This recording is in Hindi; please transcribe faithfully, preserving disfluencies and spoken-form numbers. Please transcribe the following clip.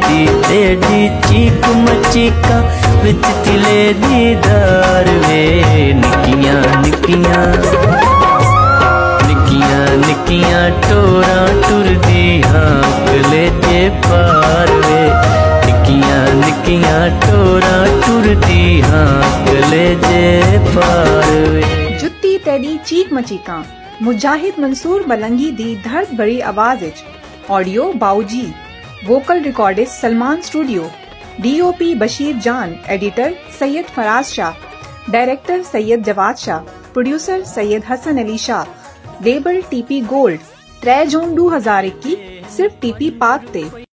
जुत्ती तेरी चीक मचीका विच तिले दीदार वे निकियां निकियां निकियां निकियां टोरां टुरदी हां कलेजे पार वे निकियां निकियां टोरां टुरदी हां कलेजे पार वे। जुत्ती तेरी चीक मचीका मुजाहिद मंसूर मलंगी दी धर्द भरी आवाज विच ऑडियो बाऊजी vocal recordist Salman studio DOP Bashir Jaan editor Syed Faraz Shah director Syed Jawad Shah producer Syed Hasan Ali Shah label TP gold त्रै जून दो हज़ार इक्की सिर्फ टीपी पाक ते।